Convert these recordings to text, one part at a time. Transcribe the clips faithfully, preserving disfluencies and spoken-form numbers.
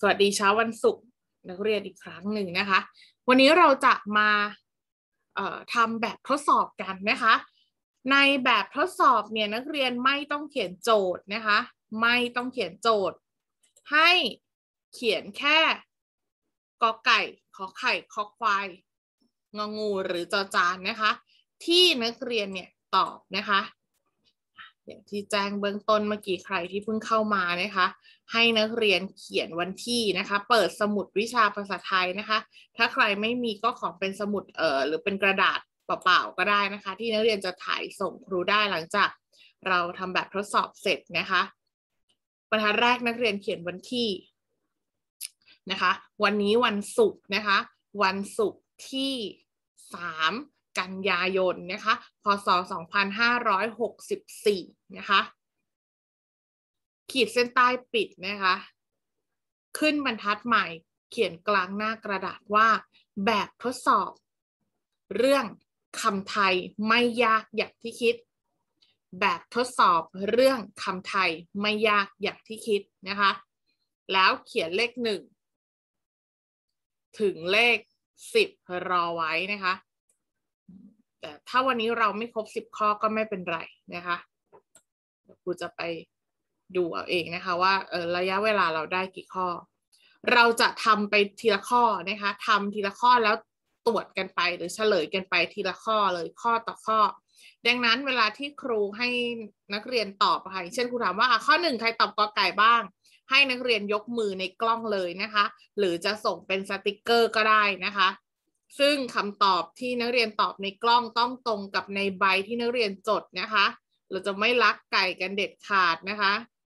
สวัสดีเช้าวันศุกร์นักเรียนอีกครั้งหนึ่งนะคะวันนี้เราจะมาเอ่อทำแบบทดสอบกันนะคะในแบบทดสอบเนี่ยนักเรียนไม่ต้องเขียนโจทย์นะคะไม่ต้องเขียนโจทย์ให้เขียนแค่กอไก่ขอไข่คอควายงองูหรือจอจานนะคะที่นักเรียนเนี่ยตอบนะคะอย่างที่แจ้งเบื้องต้นเมื่อกี้ใครที่เพิ่งเข้ามานะคะให้นักเรียนเขียนวันที่นะคะเปิดสมุดวิชาภาษาไทยนะคะถ้าใครไม่มีก็ขอเป็นสมุดเอ่อหรือเป็นกระดาษเปล่าๆก็ได้นะคะที่นักเรียนจะถ่ายส่งครูได้หลังจากเราทำแบบทดสอบเสร็จนะคะบรรทัดแรกนักเรียนเขียนวันที่นะคะวันนี้วันศุกร์นะคะวันศุกร์ที่สามกันยายนนะคะพ.ศ. สองพันห้าร้อยหกสิบสี่นะคะขีดเส้นใต้ปิดนะคะขึ้นบรรทัดใหม่เขียนกลางหน้ากระดาษว่าแบบทดสอบเรื่องคำไทยไม่ยากอย่างที่คิดแบบทดสอบเรื่องคำไทยไม่ยากอย่างที่คิดนะคะแล้วเขียนเลขหนึ่งถึงเลขสิบรอไว้นะคะแต่ถ้าวันนี้เราไม่ครบสิบข้อก็ไม่เป็นไรนะคะครูจะไปดูเอาเองนะคะว่าเออระยะเวลาเราได้กี่ข้อเราจะทำไปทีละข้อนะคะทำทีละข้อแล้วตรวจกันไปหรือเฉลยกันไปทีละข้อเลยข้อต่อข้อดังนั้นเวลาที่ครูให้นักเรียนตอบค่ะเช่นครูถามว่าข้อหนึ่งใครตอบกอไก่บ้างให้นักเรียนยกมือในกล้องเลยนะคะหรือจะส่งเป็นสติกเกอร์ก็ได้นะคะซึ่งคำตอบที่นักเรียนตอบในกล้องต้องตรงกับในใบที่นักเรียนจดนะคะเราจะไม่ลักไก่กันเด็ดขาดนะคะ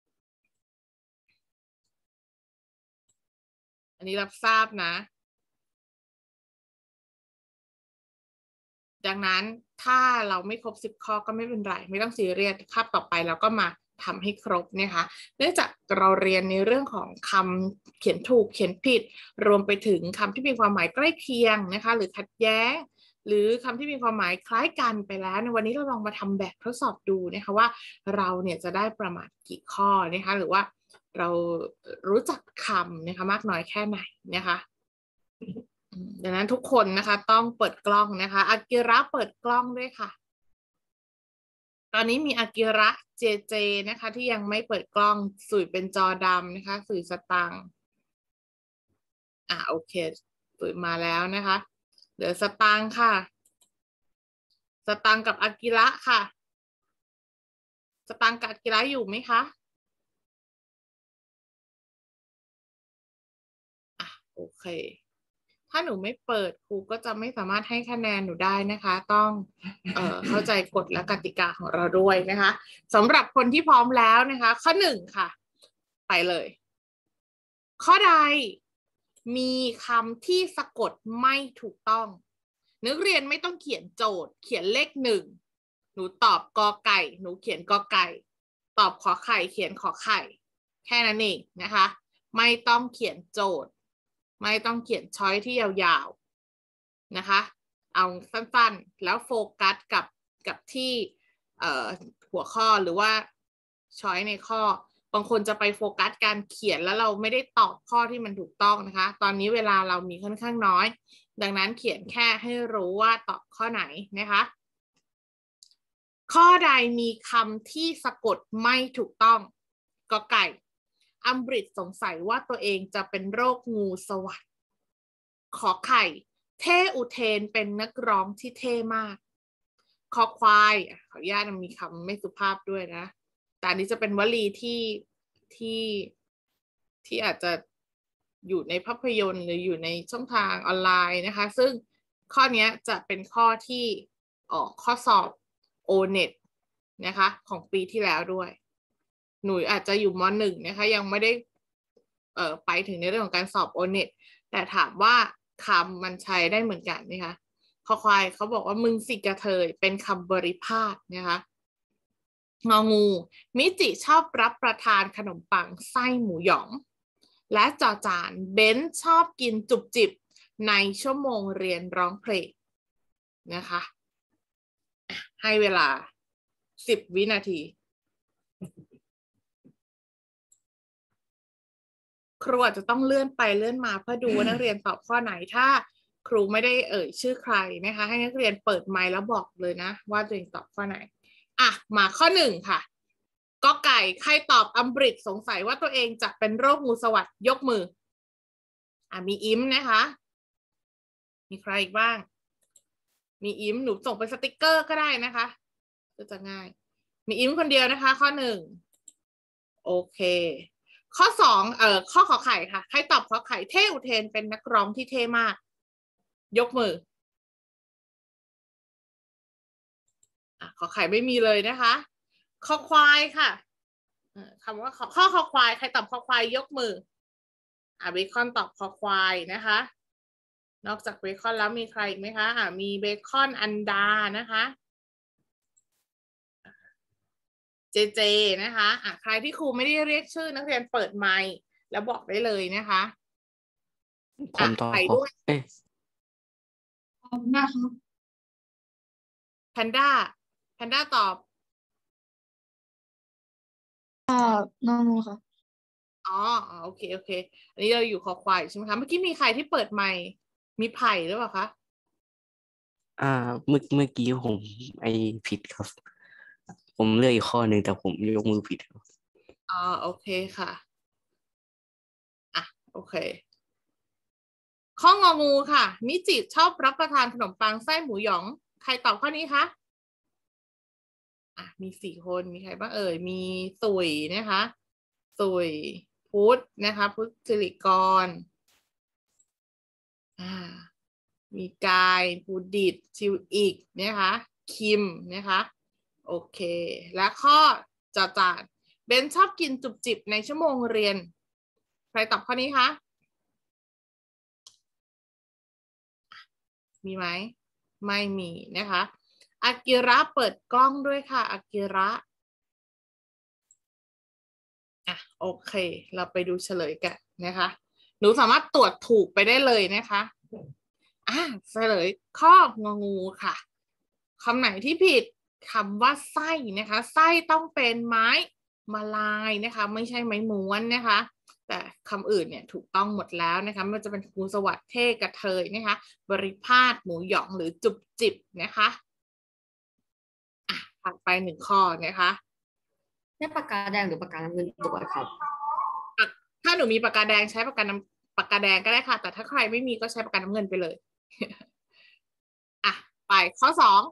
อันนี้รับทราบนะดังนั้นถ้าเราไม่ครบสิบข้อก็ไม่เป็นไรไม่ต้องซีเรียสคาบต่อไปเราก็มาทำให้ครบนะคะเนื่องจากเราเรียนในเรื่องของคำเขียนถูกเขียนผิดรวมไปถึงคำที่มีความหมายใกล้เคียงนะคะหรือขัดแย้งหรือคำที่มีความหมายคล้ายกันไปแล้วในวันนี้เราลองมาทำแบบทดสอบดูนะคะว่าเราเนี่ยจะได้ประมาณกี่ข้อนะคะหรือว่าเรารู้จักคำนะคะมากน้อยแค่ไหนนะคะดังนั้นทุกคนนะคะต้องเปิดกล้องนะคะอากิระเปิดกล้องด้วยค่ะตอนนี้มีอากิระเจเจนะคะที่ยังไม่เปิดกล้องสุยเป็นจอดำนะคะสุยสตังอ่ะโอเคสุยมาแล้วนะคะเหลือสตังค่ะสตังกับอากิระค่ะสตังกับอากิระอยู่ไหมคะอ่ะโอเคถ้าหนูไม่เปิดครูก็จะไม่สามารถให้คะแนนหนูได้นะคะต้องเอ่อเข้าใจกฎและกติกาของเราด้วยนะคะสำหรับคนที่พร้อมแล้วนะคะข้อหนึ่งค่ะไปเลยข้อใดมีคำที่สะกดไม่ถูกต้องนักเรียนไม่ต้องเขียนโจทย์เขียนเลขหนึ่งหนูตอบกอไก่หนูเขียนกอไก่ตอบขอไข่เขียนขอไข่แค่นั้นเองนะคะไม่ต้องเขียนโจทย์ไม่ต้องเขียนช้อยที่ยาวๆนะคะเอาสั้นๆแล้วโฟกัสกับกับที่หัวข้อหรือว่าช้อยในข้อบางคนจะไปโฟกัสการเขียนแล้วเราไม่ได้ตอบข้อที่มันถูกต้องนะคะตอนนี้เวลาเรามีค่อนข้างน้อยดังนั้นเขียนแค่ให้รู้ว่าตอบข้อไหนนะคะข้อใดมีคำที่สะกดไม่ถูกต้องกอไก่อัมบริดสงสัยว่าตัวเองจะเป็นโรคงูสวัสด์ขอไข่เท่อุเทนเป็นนักร้องที่เท่มากคอควายขออนุญาตมีคำไม่สุภาพด้วยนะแต่นี้จะเป็นวลีที่ที่ที่อาจจะอยู่ในภาพยนตร์หรืออยู่ในช่องทางออนไลน์นะคะซึ่งข้อนี้จะเป็นข้อที่ออกข้อสอบ โอ เน็ต นะคะของปีที่แล้วด้วยหนูอาจจะอยู่ม.หนึ่ง นะคะยังไม่ได้เอ่อไปถึงในเรื่องของการสอบ โอ เน็ต แต่ถามว่าคำมันใช้ได้เหมือนกันนะคะคอควายเขาบอกว่ามึงสิกระเทยเป็นคำบริพาทนะคะงองูมิจิชอบรับประทานขนมปังไส้หมูหยองและจอจานเบนชอบกินจุบจิบในชั่วโมงเรียนร้องเพลงนะคะให้เวลาสิบวินาทีครูอาจจะต้องเลื่อนไปเลื่อนมาเพื่อดูว่านักเรียนตอบข้อไหนถ้าครูไม่ได้เอ่ยชื่อใครนะคะให้นักเรียนเปิดไมค์แล้วบอกเลยนะว่าตัวเองตอบข้อไหนอ่ะมาข้อหนึ่งค่ะกอไก่ใครตอบอัมบริดสงสัยว่าตัวเองจะเป็นโรคงูสวัสด์ยกมืออ่ะมีอิมนะคะมีใครอีกบ้างมีอิมหนูส่งเป็นสติกเกอร์ก็ได้นะคะก็จะง่ายมีอิมคนเดียวนะคะข้อหนึ่งโอเคข้อสองเอ่อข้อขอไข่ค่ะใครตอบขอไข่เท่อุเทนเป็นนักร้องที่เท่มากยกมืออ่ะขอไข่ไม่มีเลยนะคะคอควายค่ะคำว่าข้อข้อคอควายใครตอบคอควายยกมืออ่ะเบคอนตอบคอควายนะคะนอกจากเบคอนแล้วมีใครอีกไหมคะอ่ะมีเบคอนอันดานะคะเจเจนะคะอ่ะใครที่ครูไม่ได้เรียกชื่อนักเรียนเปิดไมค์แล้วบอกได้เลยนะคะผมตอบขอเอ๊ะนะครับแพนด้าแพนด้าตอบน้องนูค่ะอ๋อโอเคโอเคอันนี้เราอยู่คอควายใช่ไหมคะเมื่อกี้มีใครที่เปิดไมค์มีไผ่หรือเปล่าคะอ่าเมื่อเมื่อกี้ผมไอผิดครับ ผมเลือกอีกข้อหนึ่งแต่ผมยกมือผิดครับอ๋อโอเคค่ะอ่ะโอเคข้ององูค่ะมิจิชอบรับประทานขนมปังไส้หมูหยองใครตอบข้อนี้คะอ่ะมีสี่คนมีใครบ้างเอ่ยมีสุยนะคะสุยพุทธนะคะพุทธสิริกรอ่ามีกายภูดิตชิวอีกนะคะคิมนะคะโอเคและข้อจอจานเบนชอบกินจุบจิบในชั่วโมงเรียนใครตอบข้อนี้คะมีไหมไม่มีนะคะอากิระเปิดกล้องด้วยค่ะอากิระอ่ะโอเคเราไปดูเฉลยกันนะคะหนูสามารถตรวจถูกไปได้เลยนะคะอ่ะเฉลยข้ององูค่ะคำไหนที่ผิดคำว่าไส้นะคะไส้ต้องเป็นไม้มาลายนะคะไม่ใช่ไม้ม้วนนะคะแต่คำอื่นเนี่ยถูกต้องหมดแล้วนะคะมันจะเป็นงูสวัสดิ์เท่กระเทยนะคะบริพาทหมูหยองหรือจุบจิบนะคะอ่ะผ่านไปหนึ่งข้อนะคะได้ปากกาแดงหรือปากกาน้ำเงินตัวครับถ้าหนูมีปากกาแดงใช้ปากกาน้ำปากกาแดงก็ได้ค่ะแต่ถ้าใครไม่มีก็ใช้ปากกาน้ำเงินไปเลยอ่ะไปข้อสอง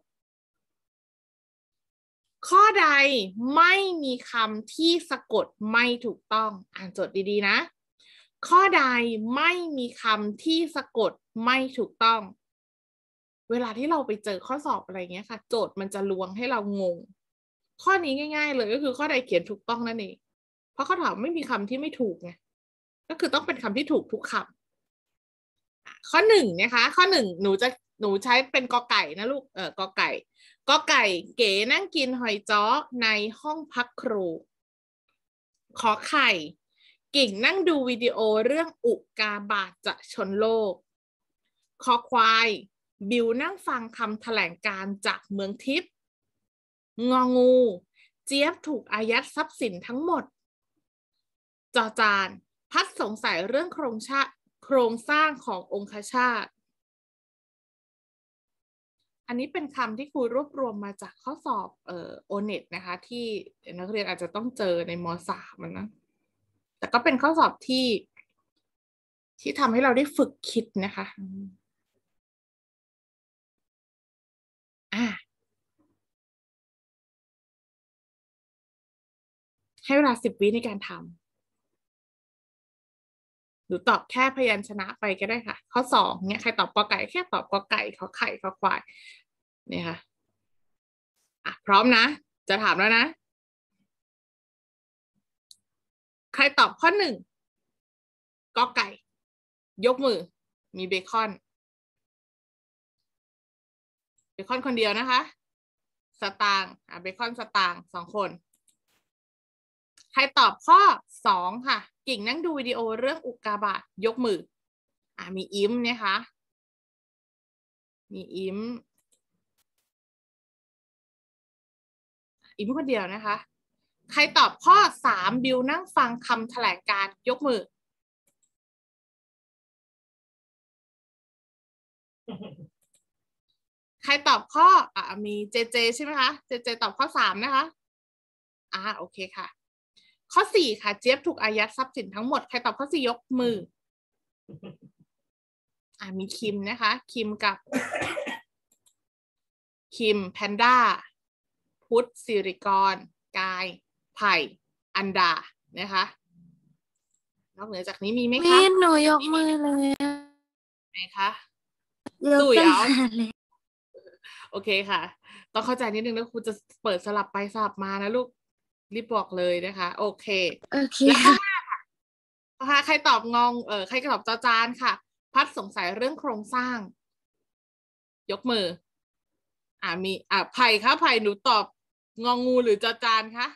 ข้อใดไม่มีคำที่สะกดไม่ถูกต้องอ่านโจทย์ดีๆนะข้อใดไม่มีคำที่สะกดไม่ถูกต้องเวลาที่เราไปเจอข้อสอบอะไรเงี้ยค่ะโจทย์มันจะลวงให้เรางงข้อนี้ง่ายๆเลยก็คือข้อใดเขียนถูกต้องนั่นเองเพราะเขาถามไม่มีคำที่ไม่ถูกไงก็คือต้องเป็นคำที่ถูกทุกคำข้อหนึ่งนะคะข้อหนึ่งหนูจะหนูใช้เป็นกอไก่นะลูกเออกอไก่กอไก่เก๋นั่งกินหอยจ้อในห้องพักครูขอไข่กิ่งนั่งดูวิดีโอเรื่องอุกาบาตจะชนโลกคอควายบิวนั่งฟังคำแถลงการจากเมืองทิพย์งองูเจี๊ยบถูกอายัดทรัพย์สินทั้งหมดจอจานพัดสงสัยเรื่องโครงชาโครงสร้างขององคชาตอันนี้เป็นคำที่ครูรวบรวมมาจากข้อสอบเอ่อโอเน็ตนะคะที่นักเรียนอาจจะต้องเจอในม.สามมันนะแต่ก็เป็นข้อสอบที่ที่ทำให้เราได้ฝึกคิดนะคะอ่ะให้เวลาสิบวิในการทำหรือตอบแค่พยัญชนะไปก็ได้ค่ะข้อสองเนี่ยใครตอบกอไก่แค่ตอบกอไก่ขอไข่ขอควายเนี่ยค่ะอ่ะพร้อมนะจะถามแล้วนะใครตอบข้อหนึ่งกอไก่ยกมือมีเบคอนเบคอนคนเดียวนะคะสตางค์อ่ะเบคอนสตางค์สองคนใครตอบข้อสองค่ะกิ่งนั่งดูวิดีโอเรื่องอุกกาบาตยกมืออ่ะมีอิมนะคะมีอิมอิมคนเดียวนะคะใครตอบข้อสามบิวนั่งฟังคำแถลงการยกมือใครตอบข้ออ่ะมีเจเจใช่ไหมคะเจเจตอบข้อสามนะคะอ่าโอเคค่ะข้อสี่ค่ะเจี๊ยบถูกอายัดทรัพย์สินทั้งหมดใครตอบข้อสี่ยกมืออ่ามีคิมนะคะคิมกับคิมแพนด้าพุทธสิริกรกายไผ่อันดานะคะนอกเหนือจากนี้มีไหมคะวินหนูยกมือเลยไหนคะยกตุ๋ยตั้งเอานานเลยโอเคค่ะต้องเข้าใจนิดนึงนะครูจะเปิดสลับไปสลับมานะลูกรีบบอกเลยนะคะโอเคโอเคแล้วข้อค่ะห้าค่ะข้อห้าใครตอบงงเออใครตอบจอจานค่ะ พัดสงสัยเรื่องโครงสร้าง ยกมืออ่ามีอ่าไผ่คะไผ่หนูตอบงองูหรือจอจานคะ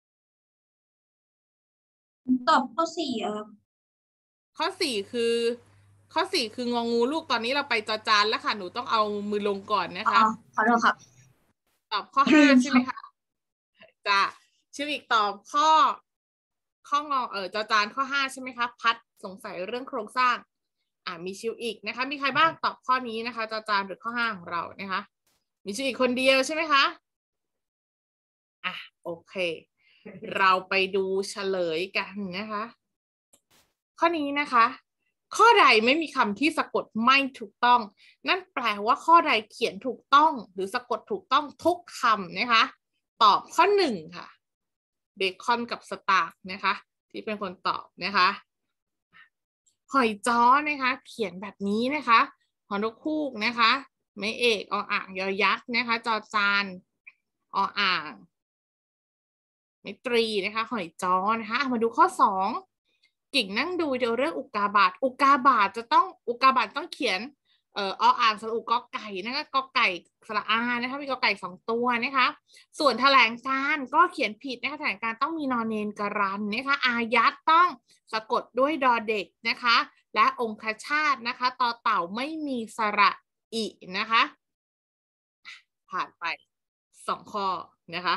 ตอบข้อสี่ครับข้อสี่คือ ข้อสี่คืององูลูกตอนนี้เราไปจอจานแล้วค่ะหนูต้องเอามือลงก่อนนะคะอ๋อขอโทษครับตอบข้อห้าลืมใช่ไหมคะจ้ะชื่ออีกตอบข้อ ข้องอเออจอจานข้อห้าใช่ไหมคะพัดสงสัยเรื่องโครงสร้างอ่ามีชิวอีกนะคะมีใครบ้างตอบข้อนี้นะคะจอจานหรือข้อห้าของเรานะคะมีชิวอีกคนเดียวใช่ไหมคะอ่ะโอเค เราไปดูเฉลยกันนะคะข้อนี้นะคะข้อใดไม่มีคำที่สะกดไม่ถูกต้องนั่นแปลว่าข้อใดเขียนถูกต้องหรือสะกดถูกต้องทุกคำนะคะตอบข้อหนึ่งค่ะเบคอนกับสตาร์นะคะที่เป็นคนตอบนะคะหอยจ้อนะคะเขียนแบบนี้นะคะหอนกฮูกนะคะไม่เอกออ่างยอยักษ์นะคะจอจานออ่างไม่ตรีนะคะหอยจ้อนะคะมาดูข้อสองกิ่งนั่งดูเดี๋ยวเรื่องอุกาบาตอุกาบาตจะต้องอุกาบาตต้องเขียนเอ่อออ่างสระอุกอไก่นะคะกอไก่สระอานะคะมีกอไก่สองตัวนะคะส่วนแถลงการก็เขียนผิดนะคะแถลงการต้องมีนอนเนนกรันนะคะอายัดต้องสะกดด้วยดอเด็กนะคะและองคชาตินะคะต่อเต่าไม่มีสระอินะคะผ่านไปสองข้อนะคะ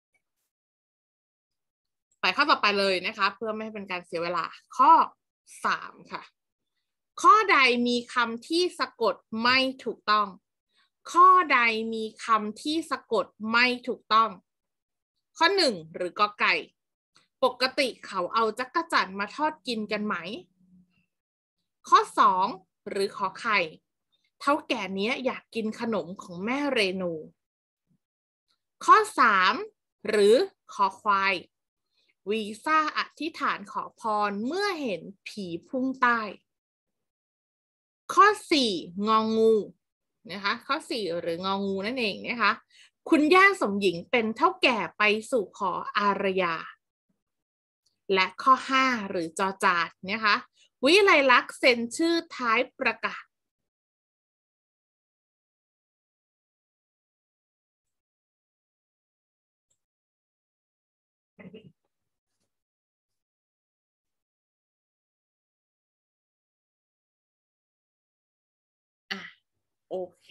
ไปข้อต่อไปเลยนะคะเพื่อไม่ให้เป็นการเสียเวลาข้อสามค่ะข้อใดมีคำที่สะกดไม่ถูกต้องข้อใดมีคำที่สะกดไม่ถูกต้องข้อหนึ่งหรือกอไก่ปกติเขาเอาจักจั่นมาทอดกินกันไหมข้อสองหรือขอไข่เท่าแก่เนี้ยอยากกินขนมของแม่เรนูข้อสามหรือขอควายวีซ่าอธิษฐานขอพรเมื่อเห็นผีพุ่งใต้ข้อสี่งองูนะคะข้อสี่หรืององูนั่นเองนะคะคุณย่าสมหญิงเป็นเท่าแก่ไปสู่ขออารยาและข้อห้าหรือจอจานนะคะวิไลลักษณ์เซ็นชื่อท้ายประกาศอ่ะโอเค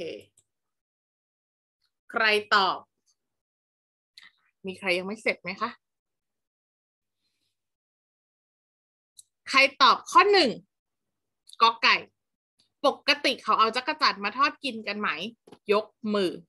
ใครตอบมีใครยังไม่เสร็จไหมคะใครตอบข้อหนึ่งกอไก่ปกติเขาเอาจักรจั่นมาทอดกินกันไหมยกมือ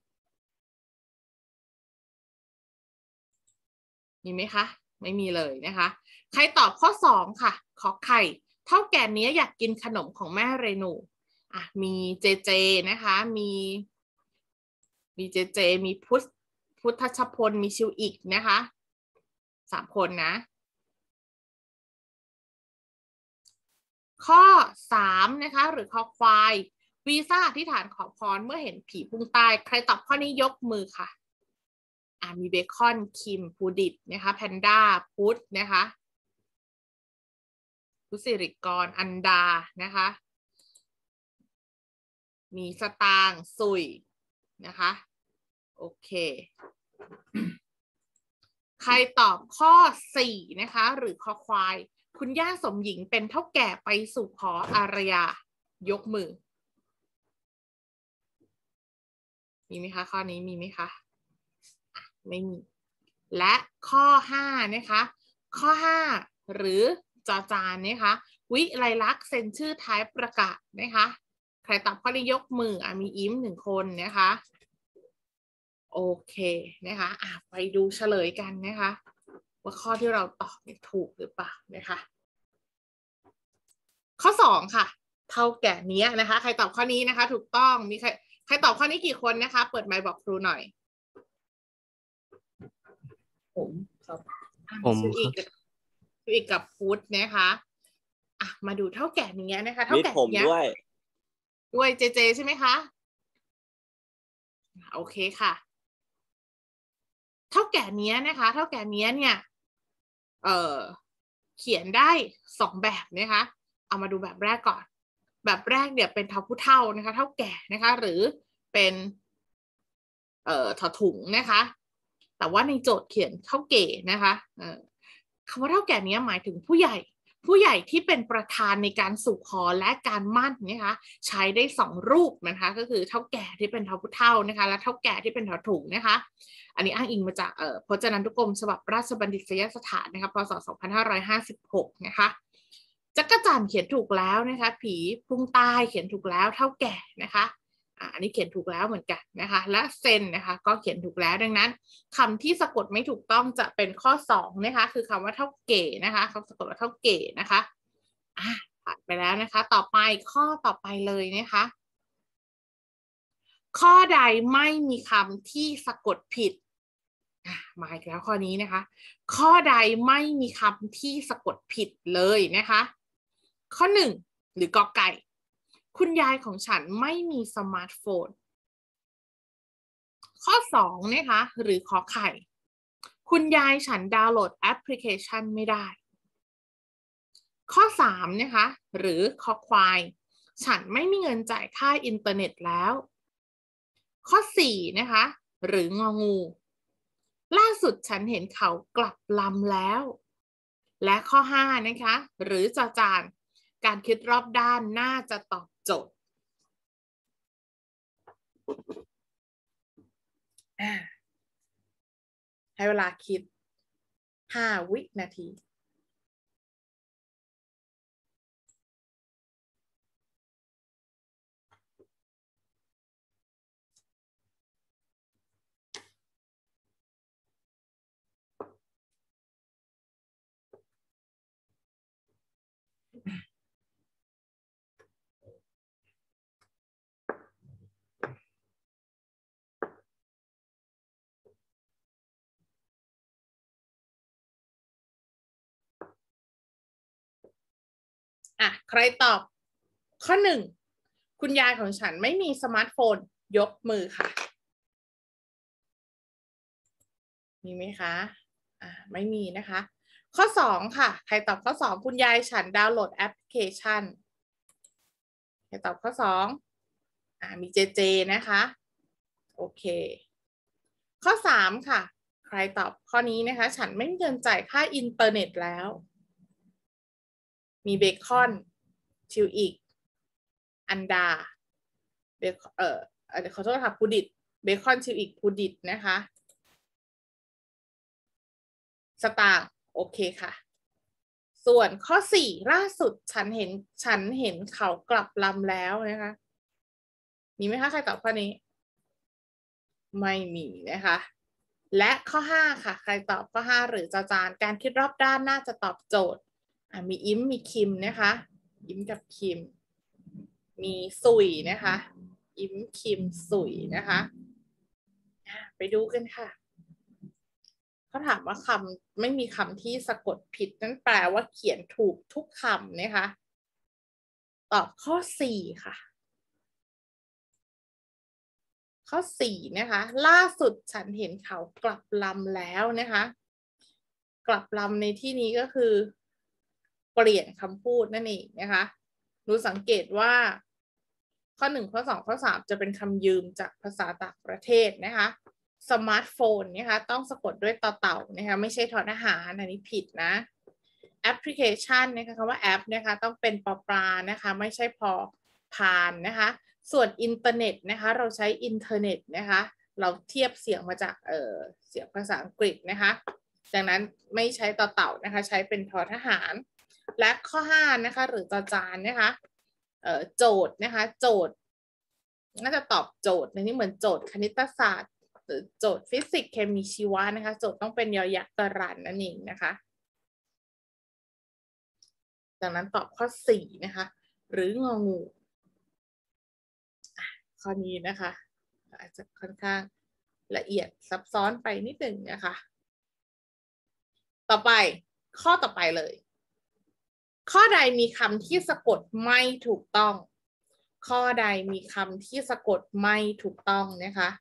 มีไหมคะไม่มีเลยนะคะใครตอบข้อสองค่ะขอไข่เท่าแก่นี้อยากกินขนมของแม่เรนูอ่ะมีเจเจนะคะมีมีเจเจมีพุทธพุทธชพลมีชิวอีกนะคะสามคนนะข้อสามนะคะหรือข้อควายวีซ่าอธิษฐานขอพรเมื่อเห็นผีพุ่งใต้ใครตอบข้อนี้ยกมือค่ะอ่ามีเบคอนคิมภูดิตนะคะแพนด้าพุทธนะคะพุทธสิริกรอันดานะคะมีสตางค์สุยนะคะโอเคใครตอบข้อสี่นะคะหรือข้อควายคุณย่าสมหญิงเป็นเท่าแก่ไปสู่ขออารยายกมือมีไหมคะข้อนี้มีไหมคะไม่มีและข้อห้านะคะข้อห้าหรือจอจานนะคะวิไลลักษณ์เซ็นชื่อท้ายประกาศนะคะใครตอบข้อนี้ยกมืออ่ะมีอิมหนึ่งคนนะคะโอเคนะคะอ่ะไปดูเฉลยกันนะคะว่าข้อที่เราตอบถูกหรือเปล่านะคะข้อสองค่ะเท่าแก่นี้นะคะใครตอบข้อนี้นะคะถูกต้องมีใครใครตอบข้อนี้กี่คนนะคะเปิดไมค์บอกครูหน่อยผมครับผมชื่ออีกชื่ออีกกับพุทธนะคะอ่ะมาดูเท่าแก่นี้นะคะเท่ามีแก่ผมนี้ด้วยด้วยเจเจใช่ไหมคะโอเคค่ะเท่าแก่นี้นะคะเท่าแก่นี้เนี่ยเอ่อเขียนได้สองแบบนะคะเอามาดูแบบแรกก่อนแบบแรกเนี่ยเป็นเท่าผู้เท่านะคะเท่าแก่นะคะหรือเป็นเอ่อถอถุงนะคะแต่ว่าในโจทย์เขียนเท่าเก๋นะคะเอ่อคำว่าเท่าแก่นี้หมายถึงผู้ใหญ่ผู้ใหญ่ที่เป็นประธานในการสู่ขอและการมั่นนะคะใช้ได้สองรูปนะคะก็คือเท่าแก่ที่เป็นเท่าผู้เท่านะคะและเท่าแก่ที่เป็นถอถุงนะคะอันนี้อ้างอิงมาจากเอ่อพจนานุกรมฉบับราชบัณฑิตยสถานนะคะพศสองพันห้าร้อยห้าสิบหกนะคะจักรจั่นเขียนถูกแล้วนะคะผีพุ่งใต้เขียนถูกแล้วเท่าแก่นะคะอันนี้เขียนถูกแล้วเหมือนกันนะคะและเซนนะคะก็เขียนถูกแล้วดังนั้นคำที่สะกดไม่ถูกต้องจะเป็นข้อสองนะคะคือคำว่าเท่าเก๋นะคะคำสะกดว่าเท่าเก๋นะคะอ่าผ่านไปแล้วนะคะต่อไปข้อต่อไปเลยนะคะข้อใดไม่มีคำที่สะกดผิดมาอีกแล้วข้อนี้นะคะข้อใดไม่มีคำที่สะกดผิดเลยนะคะข้อหนึ่งหรือกอไก่คุณยายของฉันไม่มีสมาร์ทโฟนข้อสองนะคะหรือขอไข่คุณยายฉันดาวน์โหลดแอปพลิเคชันไม่ได้ข้อสามนะคะหรือขอควายฉันไม่มีเงินจ่ายค่าอินเทอร์เน็ตแล้วข้อสี่นะคะหรืององูล่าสุดฉันเห็นเขากลับลำแล้วและข้อห้านะคะหรือจอจานการคิดรอบด้านน่าจะตอบโจทย์ให้เวลาคิดห้าวินาทีอ่ะใครตอบข้อหนึ่งคุณยายของฉันไม่มีสมาร์ทโฟนยกมือค่ะมีไหมคะอ่าไม่มีนะคะข้อสองค่ะใครตอบข้อสองคุณยายฉันดาวน์โหลดแอปพลิเคชันใครตอบข้อสองอ่ามีเจเจนะคะโอเคข้อสามค่ะใครตอบข้อนี้นะคะฉันไม่มีเงินจ่ายค่าอินเทอร์เน็ตแล้วมีเบคอนชิวอีกอันดาเบคเอ่อเดี๋ยวขอโทษค่ะพูดิตเบคอนชิวอีกพูดิตนะคะสตางค์โอเคค่ะส่วนข้อสี่ล่าสุดฉันเห็นฉันเห็นเขากลับลำแล้วนะคะมีไหมคะใครตอบข้อนี้ไม่มีนะคะและข้อห้าค่ะใครตอบข้อห้าหรือจอจานการคิดรอบด้านน่าจะตอบโจทย์อ่ะมีอิมมีคิมนะคะอิมกับคิมมีสุยนะคะอิมคิมสุยนะคะไปดูกันค่ะเขาถามว่าคำไม่มีคำที่สะกดผิดนั่นแปลว่าเขียนถูกทุกคำนะคะตอบข้อสี่ค่ะข้อสี่นะคะล่าสุดฉันเห็นเขากลับลำแล้วนะคะกลับลำในที่นี้ก็คือเปลี่ยนคำพูดนั่นเองนะคะดูสังเกตว่าข้อหนึ่งข้อสองข้อสามจะเป็นคำยืมจากภาษาต่างประเทศนะคะสมาร์ทโฟนนะคะต้องสะกดด้วยต่อเต่านะคะไม่ใช่ทอทหารอันนี้ผิดนะแอปพลิเคชันนะคะคำว่าแอปนะคะต้องเป็นปอปลานะคะไม่ใช่พอพานนะคะส่วนอินเทอร์เน็ตนะคะเราใช้อินเทอร์เน็ตนะคะเราเทียบเสียงมาจากเอ่อเสียงภาษาอังกฤษนะคะดังนั้นไม่ใช้ต่อเต่านะคะใช้เป็นทอทหารและข้อห้านะคะหรือจอจานนะคะเอ่อโจทย์นะคะโจทย์น่าจะตอบโจทย์ในนี้เหมือนโจทย์คณิตศาสตร์หรือโจทย์ฟิสิกส์เคมีชีวะนะคะโจทย์ต้องเป็นยอยักษ์กรันนั่นเองนะคะดังนั้นตอบข้อสี่นะคะหรืององูข้อนี้นะคะอาจจะค่อนข้างละเอียดซับซ้อนไปนิดหนึ่งนะคะต่อไปข้อต่อไปเลยข้อใดมีคำที่สะกดไม่ถูกต้องข้อใดมีคำที่สะกดไม่ถูกต้องนะคะ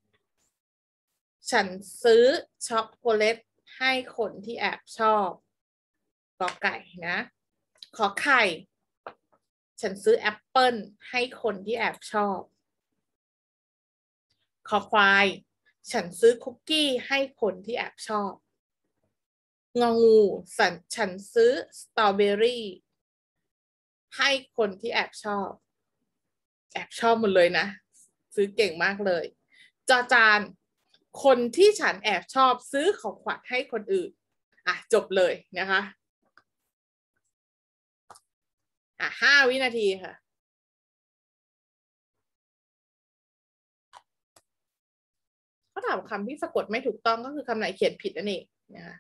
ฉันซื้อช็อกโกแลตให้คนที่แอบชอบกอไก่นะขอไข่ฉันซื้อแอปเปิ้ลให้คนที่แอบชอบขอควายฉันซื้อคุกกี้ให้คนที่แอบชอบงองูฉันฉันซื้อสตรอเบอรี่ให้คนที่แอบชอบแอบชอบหมดเลยนะซื้อเก่งมากเลยจอจานคนที่ฉันแอบชอบซื้อของขวัญให้คนอื่นอ่ะจบเลยนะคะอ่ะห้าวินาทีค่ะเขาถามคำที่สะกดไม่ถูกต้องก็คือคำไหนเขียนผิดนั่นเองนะคะ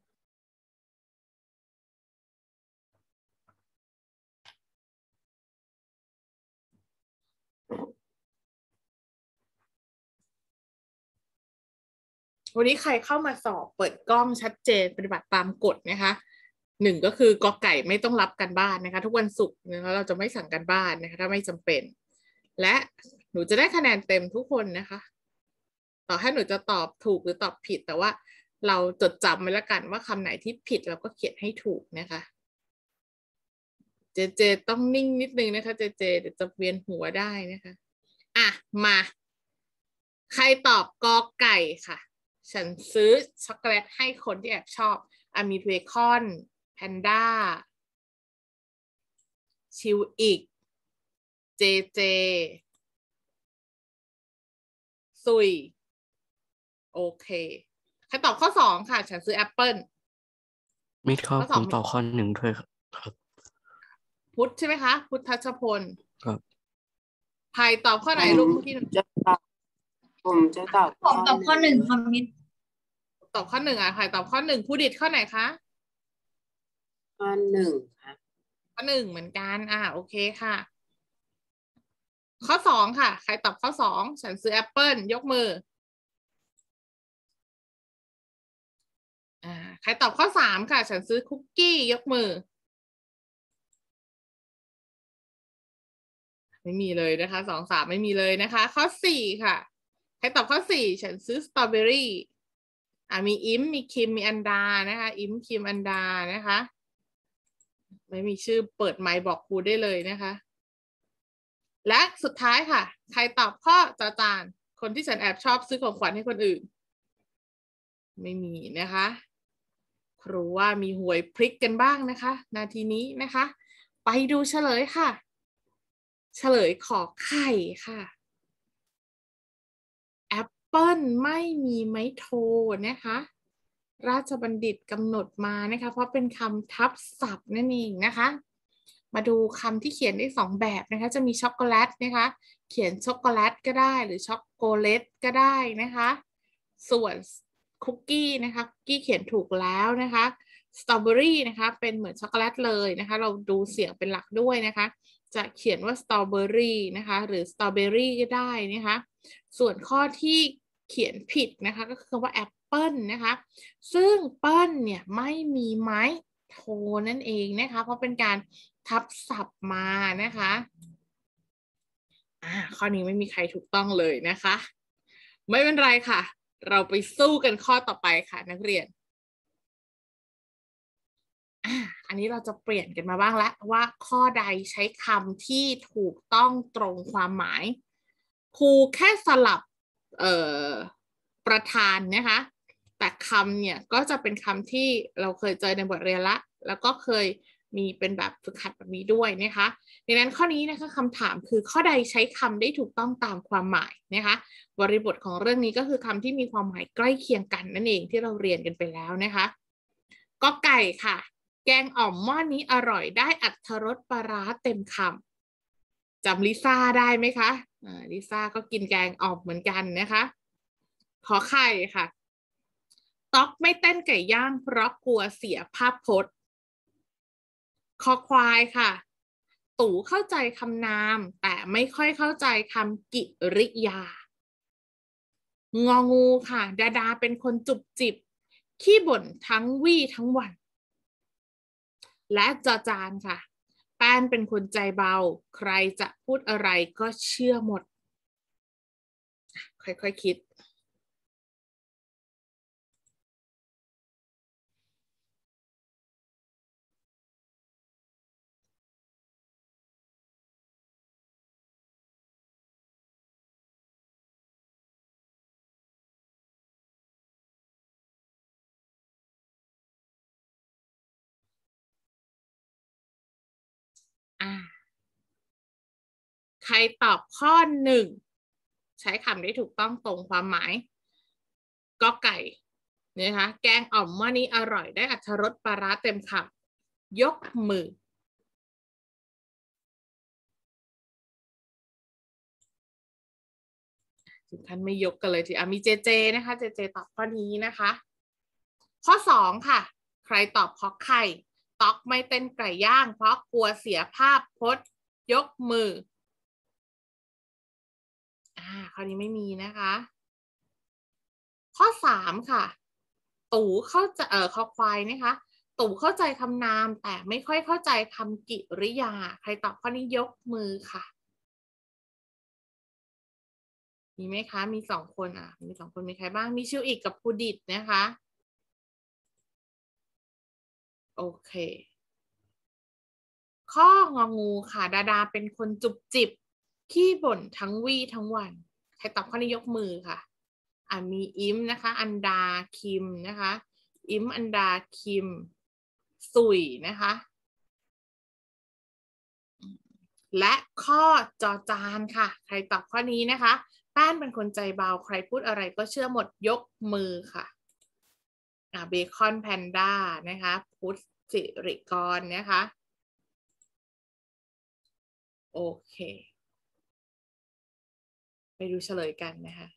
วันนี้ใครเข้ามาสอบเปิดกล้องชัดเจนปฏิบัติตามกฎนะคะหนึ่งก็คือกอไก่ไม่ต้องรับกันบ้านนะคะทุกวันศุกร์นะคะเราจะไม่สั่งกันบ้านนะคะถ้าไม่จำเป็นและหนูจะได้คะแนนเต็มทุกคนนะคะต่อให้หนูจะตอบถูกหรือตอบผิดแต่ว่าเราจดจำไว้แล้วกันว่าคำไหนที่ผิดเราก็เขียนให้ถูกนะคะเจเจต้องนิ่งนิดนึงนะคะเจเจเดี๋ยวจะเวียนหัวได้นะคะอ่ะมาใครตอบกอไก่ค่ะฉันซื้อช็อกโกแลตให้คนที่แอบชอบอะมีเบคอนแพนด้าชิวอีกเจเจซุยโอเคใครตอบข้อสองค่ะฉันซื้อแอปเปิลมิดครับผมตอบข้อหนึ่งด้วยครับพุทธใช่ไหมคะพุทธัชพลครับไผ่ตอบข้อไหนลูกเมื่อกี้หนูจะตอบผมจะตอบผมตอบข้อหนึ่งคอมมิตตอบข้อหนึ่งอ่ะไผ่ตอบข้อหนึ่งผู้ดิตข้อไหนคะข้อหนึ่งครับข้อหนึ่งเหมือนกันอ่าโอเคค่ะข้อสองค่ะใครตอบข้อสองฉันซื้อแอปเปิลยกมืออ่าใครตอบข้อสามค่ะฉันซื้อคุกกี้ยกมือไม่มีเลยนะคะสองสามไม่มีเลยนะคะข้อสี่ค่ะใครตอบข้อสี่ฉันซื้อสตรอเบอรี่อ่ามีอิมมีคิมมีอันดานะคะอิมคิมอันดานะคะไม่มีชื่อเปิดไมค์บอกครูได้เลยนะคะและสุดท้ายค่ะใครตอบข้อจอจานคนที่ฉันแอบชอบซื้อของขวัญให้คนอื่นไม่มีนะคะครูว่ามีหวยพลิกกันบ้างนะคะนาทีนี้นะคะไปดูเฉลยค่ะเฉลยขอไข่ค่ะแอปเปิลไม่มีไม้โทนะคะราชบัณฑิตกำหนดมานะคะเพราะเป็นคำทับศัพท์นั่นเองนะคะมาดูคำที่เขียนได้สองแบบนะคะจะมีช็อกโกแลตนะคะเขียนช็อกโกแลตก็ได้หรือช็อกโกเลตก็ได้นะคะส่วนคุกกี้นะคะคุกกี้เขียนถูกแล้วนะคะสตรอเบอรี่นะคะเป็นเหมือนช็อกโกแลตเลยนะคะเราดูเสียงเป็นหลักด้วยนะคะจะเขียนว่าสตรอเบอรี่นะคะหรือสตรอเบอรี่ก็ได้นะคะส่วนข้อที่เขียนผิดนะคะก็คือคำว่าแอปเปิลนะคะซึ่งเปิ้ลเนี่ยไม่มีไม้โทนั่นเองนะคะเพราะเป็นการทับศัพท์มานะคะอ่าข้อนี้ไม่มีใครถูกต้องเลยนะคะไม่เป็นไรค่ะเราไปสู้กันข้อต่อไปค่ะนักเรียนอ่าอันนี้เราจะเปลี่ยนกันมาบ้างแล้วว่าข้อใดใช้คำที่ถูกต้องตรงความหมายครูแค่สลับเอ่อประธานนะคะแต่คำเนี่ยก็จะเป็นคำที่เราเคยเจอในบทเรียนละแล้วก็เคยมีเป็นแบบฝึกหัดแบบนี้ด้วยนะคะดังนั้นข้อนี้นะคะคำถามคือข้อใดใช้คำได้ถูกต้องตามความหมายนะคะบริบทของเรื่องนี้ก็คือคำที่มีความหมายใกล้เคียงกันนั่นเองที่เราเรียนกันไปแล้วนะคะก็ไก่ค่ะแกงอ่อมหม้อนี้อร่อยได้อรรถรสปลาร้าเต็มคำจำลิซ่าได้ไหมคะอ่าลิซ่าก็กินแกงอ่อมเหมือนกันนะคะขอไข่ค่ะต๊อกไม่เต้นไก่ย่างเพราะกลัวเสียภาพพจน์คอควายค่ะตู่เข้าใจคำนามแต่ไม่ค่อยเข้าใจคำกิริยางองูค่ะดาดาเป็นคนจุบจิบขี้บ่นทั้งวี่ทั้งวันและจอจานค่ะแป้นเป็นคนใจเบาใครจะพูดอะไรก็เชื่อหมดค่อยๆ ค, คิดอ่าใครตอบข้อหนึ่งใช้คำได้ถูกต้องตรงความหมายก็ไก่นะคะแกงอ่อมว่านี้อร่อยได้อรรถรสปลาร้าเต็มคำยกมือถึงขั้นไม่ยกกันเลยทีอ่ะมีเจเจนะคะเจเจตอบข้อนี้นะคะข้อสองค่ะใครตอบขอไข่ต๊อกไม่เต้นไก่ย่างเพราะกลัวเสียภาพพจน์ยกมืออ่าข้อนี้ไม่มีนะคะข้อสามค่ะตู่เข้าใจเออข้อควายนะคะตู่เข้าใจคำนามแต่ไม่ค่อยเข้าใจคำกิริยาใครตอบข้อนี้ยกมือค่ะมีไหมคะมีสองคนอ่ะมีสองคนมีใครบ้างมีชิวอีกกับภูดิตนะคะโอเคข้ององูค่ะดาดาเป็นคนจุบจิบขี้บ่นทั้งวี่ทั้งวันใครตอบข้อนี้ยกมือค่ะอ่ะมีอิมนะคะอันดาคิมนะคะอิมอันดาคิมสุยนะคะและข้อจอจานค่ะใครตอบข้อนี้นะคะแป้นเป็นคนใจเบาใครพูดอะไรก็เชื่อหมดยกมือค่ะอ่ะเบคอนแพนด้านะคะพุทธสิริกรนะคะโอเคไปดูเฉลยกันนะคะ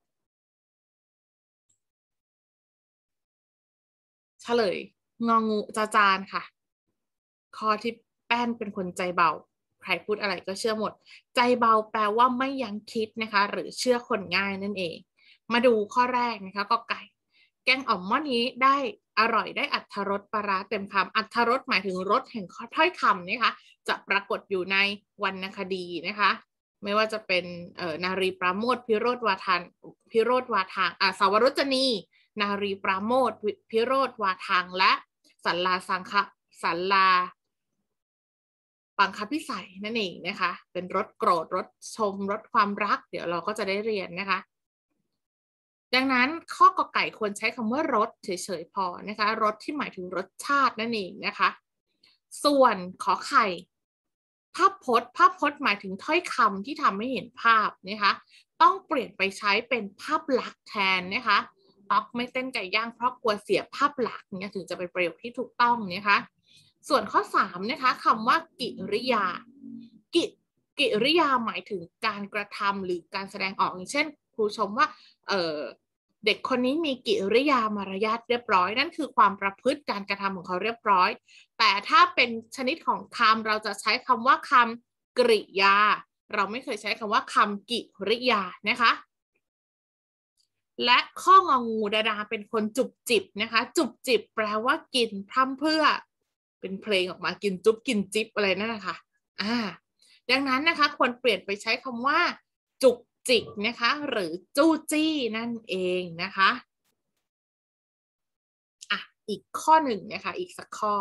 เฉลยงองูจอจานค่ะข้อที่แป้นเป็นคนใจเบาใครพูดอะไรก็เชื่อหมดใจเบาแปลว่าไม่ยั้งคิดนะคะหรือเชื่อคนง่ายนั่นเองมาดูข้อแรกนะคะก็ไก่แกงอ่อมหม้อนี้ได้อร่อยได้อรรถรสปลาร้าเต็มคำอรรถรสหมายถึงรสแห่งถ้อยคำนะคะจะปรากฏอยู่ในวรรณคดีนะคะไม่ว่าจะเป็นนารีปราโมทย์พิโรธวาทานพิโรธวาทางอ่าสาวรจนีนารีปราโมทย์พิโรธวาทางและสัลลาสังฆสัลลาปังคพิสัยนั่นเองนะคะเป็นรสโกรธรสชมรสความรักเดี๋ยวเราก็จะได้เรียนนะคะดังนั้นข้อกอไก่ควรใช้คำว่ารสเฉยๆพอนะคะรสที่หมายถึงรสชาตินั่นเองนะคะส่วนขอไข่ภาพพจน์ภาพพจน์หมายถึงถ้อยคำที่ทำให้เห็นภาพนะคะต้องเปลี่ยนไปใช้เป็นภาพลักษณ์แทนนะคะต๊อกไม่เต้นไก่ย่างเพราะกลัวเสียภาพลักษณ์เนี่ยถึงจะเป็นประโยคที่ถูกต้องนะคะส่วนข้อสามนะคะคำว่ากิริยากิกิริยาหมายถึงการกระทำหรือการแสดงออกอย่างเช่นครูชมว่าเออเด็กคนนี้มีกิริยามารยาทเรียบร้อยนั่นคือความประพฤติการกระทำของเขาเรียบร้อยแต่ถ้าเป็นชนิดของคำเราจะใช้คำว่าคำกริยาเราไม่เคยใช้คำว่าคำกิริยานะคะและข้ององูดาดาเป็นคนจุบจิบนะคะจุบจิบแปลว่ากินพร่ำเพื่อเป็นเพลงออกมากินจุ๊บกินจิ๊บอะไรนั่นนะคะอ่าดังนั้นนะคะควรเปลี่ยนไปใช้คำว่าจุกจิกนะคะหรือจู้จี้นั่นเองนะคะอ่ะอีกข้อหนึ่งนะคะอีกสักข้อ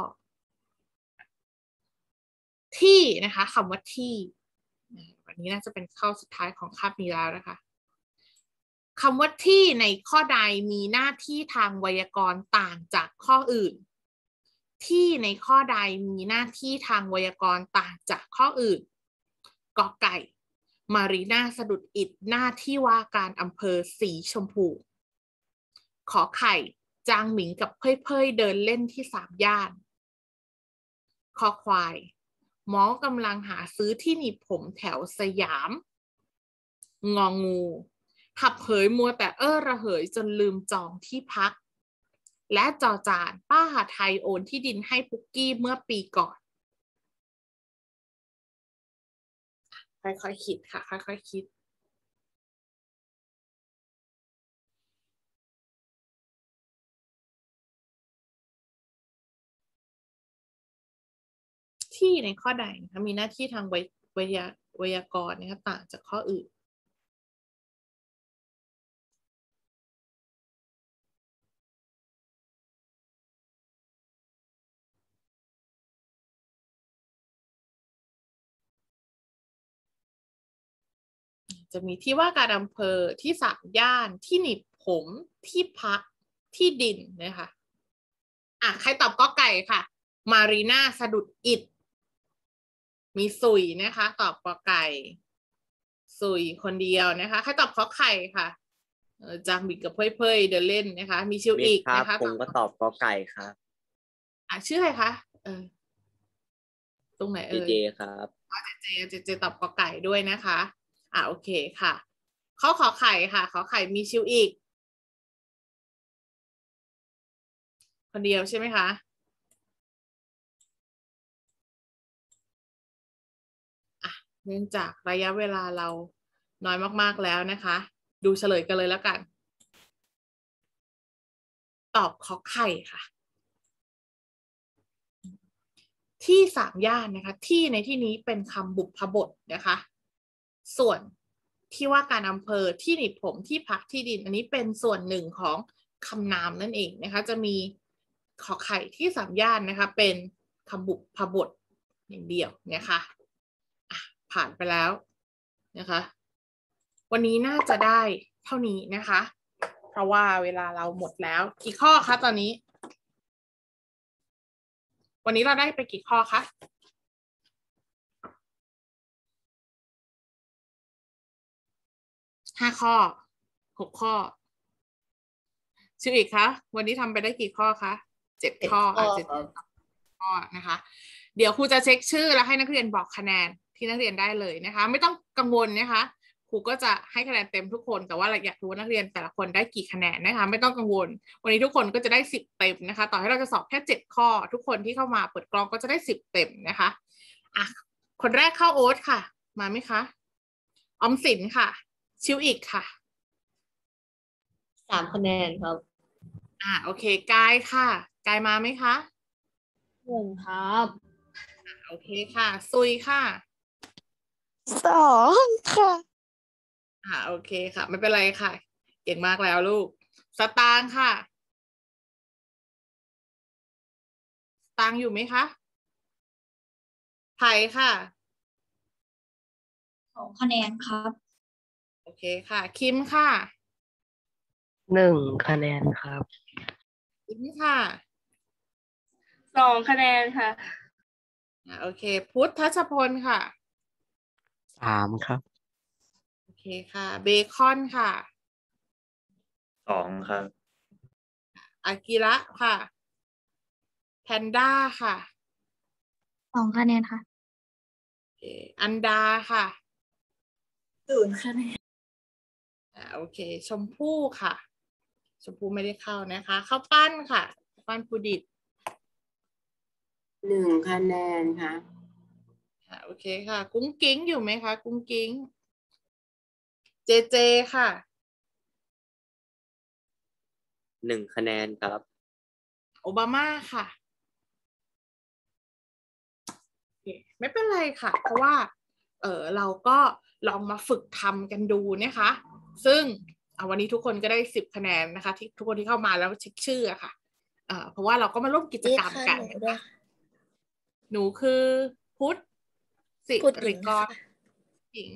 ที่นะคะคำว่าที่วันนี้น่าจะเป็นข้อสุดท้ายของคาบนี้แล้วนะคะคำว่าที่ในข้อใดมีหน้าที่ทางไวยากรณ์ต่างจากข้ออื่นที่ในข้อใดมีหน้าที่ทางไวยากรณ์ต่างจากข้ออื่นกอไก่มารีนาสะดุดอิฐหน้าที่ว่าการอำเภอสีชมพูขอไข่จางหมิงกับเพ่ยเพ่ยเดินเล่นที่สามย่านคอควายหมอกำลังหาซื้อที่หนีบผมแถวสยามงองูหับเผยมัวแต่เอ้อระเหยจนลืมจองที่พักและจอจานป้าหาไทยโอนที่ดินให้ปุกกี้เมื่อปีก่อนค่อยๆคิดค่ะค่อยๆคิดที่ในข้อใดนะคะมีหน้าที่ทางไวยาไวยากรณ์นะคะต่างจากข้ออื่นจะมีที่ว่าการอำเภอที่สามย่านที่หนีบผมที่พักที่ดินนะคะอ่ะใครตอบก็ไก่ค่ะมารีนาสะดุดอิฐมีสุยนะคะตอบกอไก่สุยคนเดียวนะคะใครตอบขอไข่ค่ะจางบิดกับเพ่ยๆเดินเล่นนะคะมีชิวอีกนะคะผมก็ตอบกอไก่ครับอ่ะชื่ออะไรคะเออตรงไหนเออเจครับเจเจเจตอบกอไก่ด้วยนะคะอ่ะโอเคค่ะข้อขอไข่ค่ะขอไข่มีชิวอีกคนเดียวใช่ไหมคะเนื่องจากระยะเวลาเราน้อยมากๆแล้วนะคะดูเฉลยกันเลยแล้วกันตอบขอไข่ค่ะที่สามย่านนะคะที่ในที่นี้เป็นคำบุพบทนะคะส่วนที่ว่าการอำเภอที่หนีบผมที่พักที่ดินอันนี้เป็นส่วนหนึ่งของคำนามนั่นเองนะคะจะมีขอไข่ที่สามย่านนะคะเป็นคำบุพบทอย่างเดียวนะคะผ่านไปแล้วนะคะวันนี้น่าจะได้เท่านี้นะคะเพราะว่าเวลาเราหมดแล้วกี่ข้อคะตอนนี้วันนี้เราได้ไปกี่ข้อคะห้าข้อหกข้อชื่ออีกคะวันนี้ทำไปได้กี่ข้อคะเจ็ดข้ออ่ะเจ็ดข้อนะคะเดี๋ยวครูจะเช็คชื่อแล้วให้นักเรียนบอกคะแนนที่นักเรียนได้เลยนะคะไม่ต้องกังวลนะคะครูก็จะให้คะแนนเต็มทุกคนแต่ว่าเราอยากรู้ว่านักเรียนแต่ละคนได้กี่คะแนนนะคะไม่ต้องกังวลวันนี้ทุกคนก็จะได้สิบเต็มนะคะต่อให้เราจะสอบแค่เจ็ดข้อทุกคนที่เข้ามาเปิดกล้องก็จะได้สิบเต็มนะคะอ่ะคนแรกเข้าโอ๊ตค่ะมาไหมคะออมสินค่ะชิวอีกค่ะสามคะแนนครับอ่าโอเคกายค่ะกายมาไหมคะหนึ่งครับโอเคค่ะซุยค่ะสองค่ะอ่าโอเคค่ะไม่เป็นไรค่ะเก่งมากแล้วลูกสตางค์ค่ะสตางค์อยู่ไหมคะไผ่ค่ะสองคะแนนครับโอเคค่ะคิมค่ะหนึ่งคะแนนครับคิมค่ะสองคะแนนค่ะอ่าโอเคพุทธทัชพลค่ะสามครับโอเคค่ะเบคอนค่ะสองครับอากิระค่ะแพนด้าค่ะสองคะแนนค่ะโอเคอันดาค่ะศูนย์คะแนนอ่าโอเคชมพู่ค่ะชมพู่ไม่ได้เข้านะคะข้าวปั้นค่ะปั้นปูดิตหนึ่งคะแนนค่ะอ่าโอเคค่ะกุ้งกิ้งอยู่ไหมคะกุ้งกิ้งเจเจค่ะหนึ่งคะแนนครับโอบามาค่ะโอเคไม่เป็นไรค่ะเพราะว่าเออเราก็ลองมาฝึกทำกันดูนะคะซึ่งวันนี้ทุกคนก็ได้สิบคะแนนนะคะที่ทุกคนที่เข้ามาแล้วเช็คชื่อค่ะเอ่อเพราะว่าเราก็มาร่วมกิจกรรมกันนะคะหนูคือพุทธสิริกรหญิง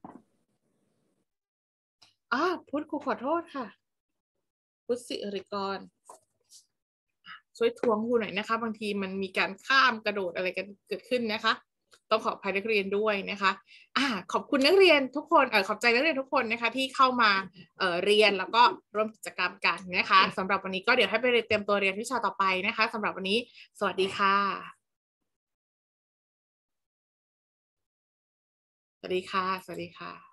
อ่าพุทธครูขอโทษค่ะพุทธสิริกรช่วยทวงครูหน่อยนะคะบางทีมันมีการข้ามกระโดดอะไรกันเกิดขึ้นนะคะต้องขออภัยนักเรียนด้วยนะคะอ่าขอบคุณนักเรียนทุกคนเออขอบใจนักเรียนทุกคนนะคะที่เข้ามาเอ่อเรียนแล้วก็ร่วมกิจกรรมกันนะคะสำหรับวันนี้ก็เดี๋ยวให้ไปเตรียมตัวเรียนวิชาต่อไปนะคะสำหรับวันนี้สวัสดีค่ะสวัสดีค่ะ สวัสดีค่ะ